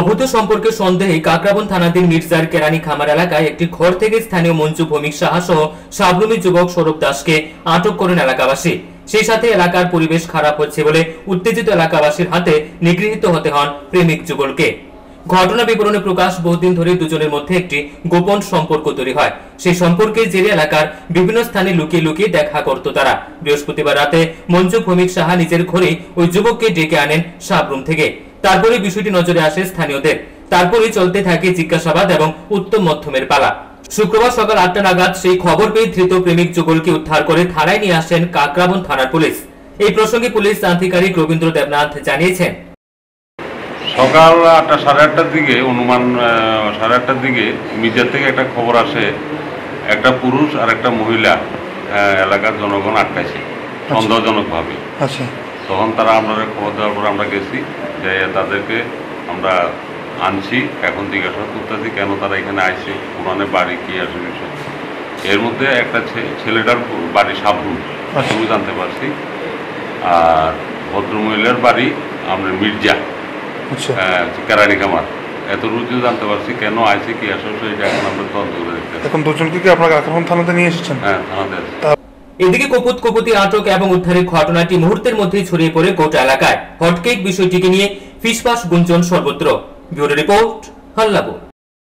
অবৈধ সম্পর্কে সন্দেহে কাকরাবন থানাধীন মির্জার কেরানি খামার এলাকায় একটি ঘর থেকে স্থানীয় মঞ্জু ভৌমিক সাহা সহ সাবরুমী যুবক সৌরভ দাসকে আটক করেন এলাকাবাসী। সেই সাথে এলাকার পরিবেশ খারাপ হচ্ছে বলে উত্তেজিত এলাকাবাসীর হাতে নিগৃহীত হতে হন প্রেমিক যুগলকে। ঘটনা বিবরণে প্রকাশ, বহুদিন ধরে দুজনের মধ্যে একটি গোপন সম্পর্ক তৈরি হয়। সেই সম্পর্কের জেরে এলাকার বিভিন্ন স্থানে লুকিয়ে লুকিয়ে দেখা করত তারা। বৃহস্পতিবার রাতে মঞ্জু ভৌমিক সাহা নিজের ঘরে ওই যুবককে ডেকে আনেন সাবরুম থেকে। তারপরে বিষয়টি নজরে আসে স্থানীয়দের। তারপরে চলতে থাকে জিজ্ঞাসাবাদ এবং উত্তম মধ্যমের পালা। শুক্রবার সকাল 8টা নাগাদ সেই খবর পেয়ে ধৃত প্রেমিক যুগলকে উদ্ধার করে থানায় নিয়ে আসেন কাকরাবন থানার পুলিশ। এই প্রসঙ্গে পুলিশ আধিকারিক রবীন্দ্র দেবনাথ জানিয়েছেন, সকাল 8টা সাড়ে 8টার দিকে অনুমান 8:30টার দিকে মিডিয়া থেকে একটা খবর আসে, একটা পুরুষ আর একটা মহিলা এলাকার জনগণ আটকাইছে সন্দেহজনকভাবে। আচ্ছা, তখন তারা আমরা খবর দেওয়ার পর আমরা গেছি, যে তাদেরকে আমরা আনছি, এখন জিজ্ঞাসা করতেছি কেন তারা এখানে আইছে, পুরানে বাড়ি কি আসে বিষয়। এর মধ্যে একটা ছেলেটার বাড়ি সাবরুম জানতে পারছি, আর ভদ্রমহিলার বাড়ি আমরা মির্জা কেরানি খামার, এত রুজু জানতে পারছি। কেন আইছে কি আসলে এটা এখন আমরা তদন্ত করে দেখতে। এখন দুজনকে কি আপনারা কাকরাবন থানাতে নিয়ে এসেছেন? হ্যাঁ, থানাতে। এদিকে কপুতি আটক এবং উদ্ধারের ঘটনাটি মুহূর্তের মধ্যেই ছড়িয়ে পড়ে গোটা এলাকায়। হটকেক বিষয়টিকে নিয়ে ফিসফাস গুঞ্জন সর্বত্র। Bureau report, হাল্লাপুর।